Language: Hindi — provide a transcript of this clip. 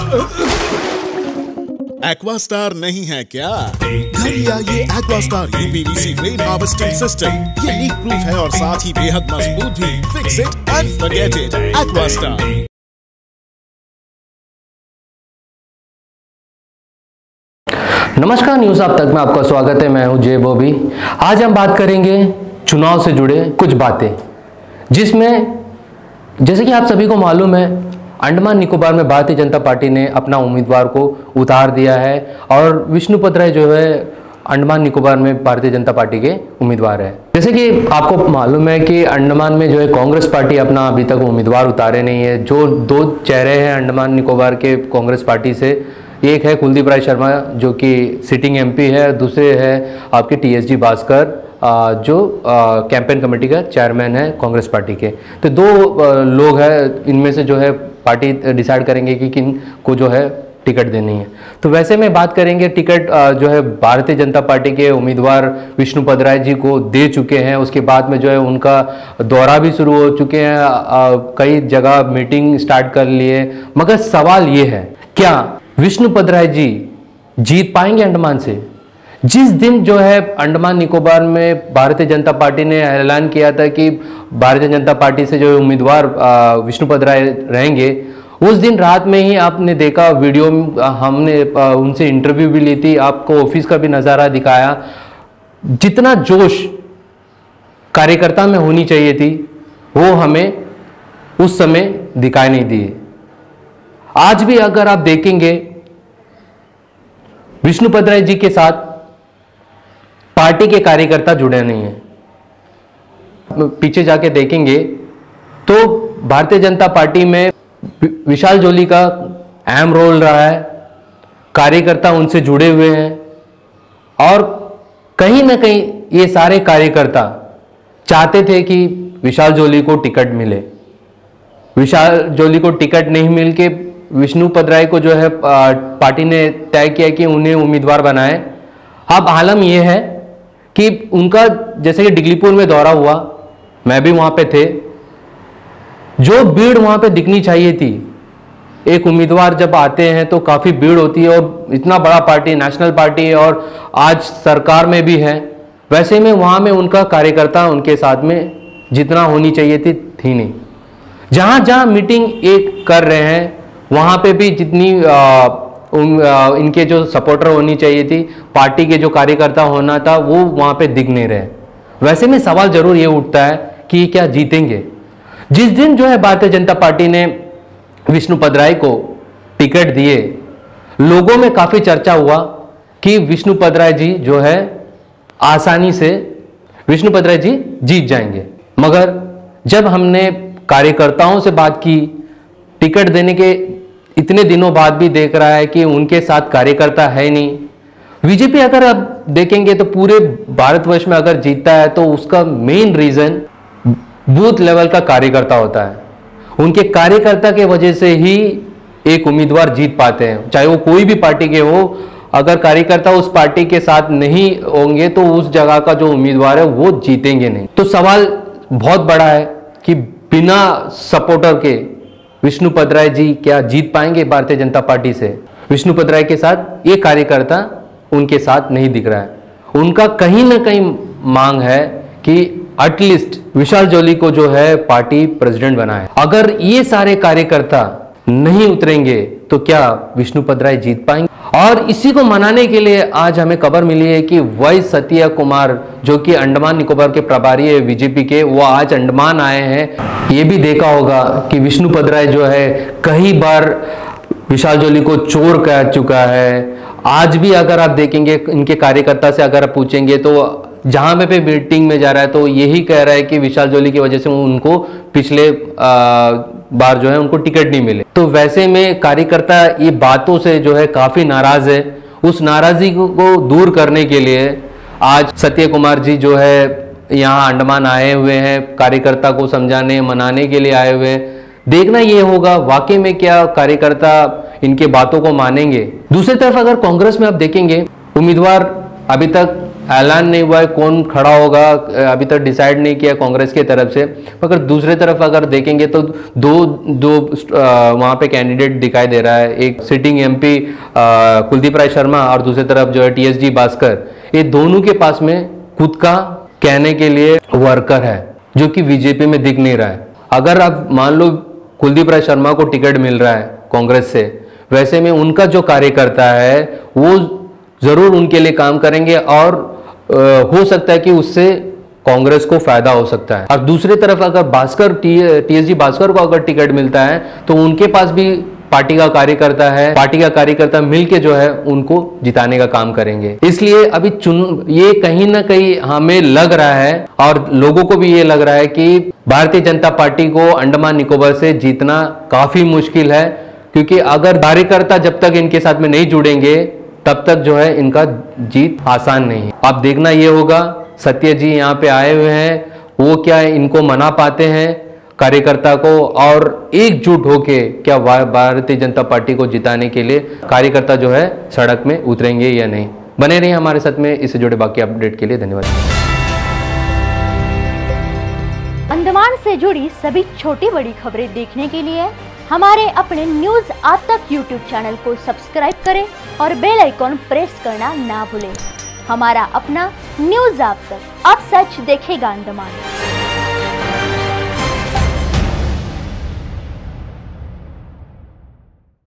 एक्वास्टार नहीं है क्या? घर लिया ये Aquastar UPVC rain harvesting system. ये लीक प्रूफ है और साथ ही बेहद मजबूत भी। Fix it and forget it. Aquastar. नमस्कार, न्यूज़ आप तक में आपका स्वागत है। मैं हूं जे बॉबी। आज हम बात करेंगे चुनाव से जुड़े कुछ बातें, जिसमें जैसे कि आप सभी को मालूम है, अंडमान निकोबार में भारतीय जनता पार्टी ने अपना उम्मीदवार को उतार दिया है और विष्णुपद राय जो है अंडमान निकोबार में भारतीय जनता पार्टी के उम्मीदवार है। जैसे कि आपको मालूम है कि अंडमान में जो है कांग्रेस पार्टी अपना अभी तक उम्मीदवार उतारे नहीं है। जो दो चेहरे हैं अंडमान निकोबार के कांग्रेस पार्टी से, एक है कुलदीप राय शर्मा जो कि सिटिंग एमपी है, दूसरे है आपके टीएसजी भास्कर जो कैंपेन कमेटी का चेयरमैन है कांग्रेस पार्टी के। तो दो लोग हैं, इनमें से जो है पार्टी डिसाइड करेंगे कि किन को जो है टिकट देनी है। तो वैसे में बात करेंगे, टिकट जो है भारतीय जनता पार्टी के उम्मीदवार विष्णुपद राय जी को दे चुके हैं। उसके बाद में जो है उनका दौरा भी शुरू हो चुके हैं, कई जगह मीटिंग स्टार्ट कर लिए। मगर सवाल ये है, क्या विष्णुपद राय जी जीत पाएंगे अंडमान से? जिस दिन जो है अंडमान निकोबार में भारतीय जनता पार्टी ने ऐलान किया था कि भारतीय जनता पार्टी से जो उम्मीदवार विष्णुपद राय रहेंगे, उस दिन रात में ही आपने देखा वीडियो, हमने उनसे इंटरव्यू भी ली थी, आपको ऑफिस का भी नज़ारा दिखाया। जितना जोश कार्यकर्ता में होनी चाहिए थी वो हमें उस समय दिखाई नहीं दिए। आज भी अगर आप देखेंगे विष्णुपद राय जी के साथ पार्टी के कार्यकर्ता जुड़े नहीं हैं। पीछे जाके देखेंगे तो भारतीय जनता पार्टी में विशाल जोली का अहम रोल रहा है, कार्यकर्ता उनसे जुड़े हुए हैं और कहीं ना कहीं ये सारे कार्यकर्ता चाहते थे कि विशाल जोली को टिकट मिले। विशाल जोली को टिकट नहीं मिल के विष्णुपद राय को जो है पार्टी ने तय किया कि उन्हें उम्मीदवार बनाए। अब आलम यह है कि उनका जैसे कि डिगलीपुर में दौरा हुआ, मैं भी वहां पे थे, जो भीड़ वहां पे दिखनी चाहिए थी, एक उम्मीदवार जब आते हैं तो काफी भीड़ होती है और इतना बड़ा पार्टी, नेशनल पार्टी है और आज सरकार में भी है, वैसे में वहां में उनका कार्यकर्ता उनके साथ में जितना होनी चाहिए थी नहीं। जहां जहां मीटिंग एक कर रहे हैं वहां पे भी जितनी इनके जो सपोर्टर होनी चाहिए थी, पार्टी के जो कार्यकर्ता होना था, वो वहां पे दिख नहीं रहे। वैसे में सवाल जरूर ये उठता है कि क्या जीतेंगे? जिस दिन जो है भारतीय जनता पार्टी ने विष्णुपद राय को टिकट दिए, लोगों में काफी चर्चा हुआ कि विष्णुपद राय जी जो है आसानी से विष्णुपद राय जी जीत जाएंगे। मगर जब हमने कार्यकर्ताओं से बात की, टिकट देने के इतने दिनों बाद भी देख रहा है कि उनके साथ कार्यकर्ता है नहीं। बीजेपी अगर आप देखेंगे तो पूरे भारतवर्ष में अगर जीतता है तो उसका मेन रीजन बूथ लेवल का कार्यकर्ता होता है। उनके कार्यकर्ता के वजह से ही एक उम्मीदवार जीत पाते हैं, चाहे वो कोई भी पार्टी के हो। अगर कार्यकर्ता उस पार्टी के साथ नहीं होंगे तो उस जगह का जो उम्मीदवार है वो जीतेंगे नहीं। तो सवाल बहुत बड़ा है कि बिना सपोर्टर के विष्णुपद राय जी क्या जीत पाएंगे भारतीय जनता पार्टी से? विष्णुपद राय के साथ ये कार्यकर्ता उनके साथ नहीं दिख रहा है। उनका कहीं ना कहीं मांग है कि एटलीस्ट विशाल जोली को जो है पार्टी प्रेसिडेंट बनाए। अगर ये सारे कार्यकर्ता नहीं उतरेंगे तो क्या विष्णुपद राय जीत पाएंगे? और इसी को मनाने के लिए आज हमें खबर मिली है कि वाई सत्या कुमार जो कि अंडमान निकोबार के प्रभारी है बीजेपी के, वो आज अंडमान आए हैं। ये भी देखा होगा कि विष्णुपद राय जो है कई बार विशाल जोली को चोर कह चुका है। आज भी अगर आप देखेंगे इनके कार्यकर्ता से अगर आप पूछेंगे तो जहां पे मीटिंग में जा रहा है तो यही कह रहा है कि विशाल जोली की वजह से उनको पिछले बार जो है उनको टिकट नहीं मिले। तो वैसे में कार्यकर्ता ये बातों से जो है काफी नाराज है। उस नाराजगी को दूर करने के लिए आज सत्य कुमार जी जो है यहाँ अंडमान आए हुए हैं, कार्यकर्ता को समझाने मनाने के लिए आए हुए हैं। देखना ये होगा वाकई में क्या कार्यकर्ता इनके बातों को मानेंगे। दूसरी तरफ अगर कांग्रेस में आप देखेंगे, उम्मीदवार अभी तक ऐलान नहीं हुआ है कौन खड़ा होगा, अभी तक डिसाइड नहीं किया कांग्रेस की तरफ से। मगर दूसरी तरफ अगर देखेंगे तो दो वहाँ पे कैंडिडेट दिखाई दे रहा है, एक सिटिंग एमपी कुलदीप राय शर्मा और दूसरी तरफ जो है टीएसजी भास्कर। ये दोनों के पास में खुद का कहने के लिए वर्कर है जो कि बीजेपी में दिख नहीं रहा है। अगर आप मान लो कुलदीप राय शर्मा को टिकट मिल रहा है कांग्रेस से, वैसे में उनका जो कार्यकर्ता है वो जरूर उनके लिए काम करेंगे और हो सकता है कि उससे कांग्रेस को फायदा हो सकता है। और दूसरी तरफ अगर भास्कर टीएसजी भास्कर को अगर टिकट मिलता है तो उनके पास भी पार्टी का कार्यकर्ता है, पार्टी का कार्यकर्ता मिलके जो है उनको जिताने का काम करेंगे। इसलिए अभी ये कहीं ना कहीं हमें लग रहा है और लोगों को भी ये लग रहा है कि भारतीय जनता पार्टी को अंडमान निकोबार से जीतना काफी मुश्किल है, क्योंकि अगर कार्यकर्ता जब तक इनके साथ में नहीं जुड़ेंगे तब तक जो है इनका जीत आसान नहीं है। अब देखना ये होगा, सत्य जी यहाँ पे आए हुए हैं, वो क्या इनको मना पाते हैं कार्यकर्ता को, और एकजुट होके क्या भारतीय जनता पार्टी को जिताने के लिए कार्यकर्ता जो है सड़क में उतरेंगे या नहीं। बने रहिए हमारे साथ में, इससे जुड़े बाकी अपडेट के लिए धन्यवाद। अंडमान से जुड़ी सभी छोटी बड़ी खबरें देखने के लिए हमारे अपने न्यूज आज तक यूट्यूब चैनल को सब्सक्राइब करें और बेल आइकॉन प्रेस करना ना भूलें। हमारा अपना न्यूज आज तक, अब सच देखेगा अंडमान।